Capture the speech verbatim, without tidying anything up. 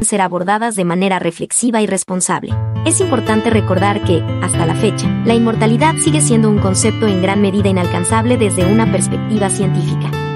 ser abordadas de manera reflexiva y responsable. Es importante recordar que, hasta la fecha, la inmortalidad sigue siendo un concepto en gran medida inalcanzable desde una perspectiva científica.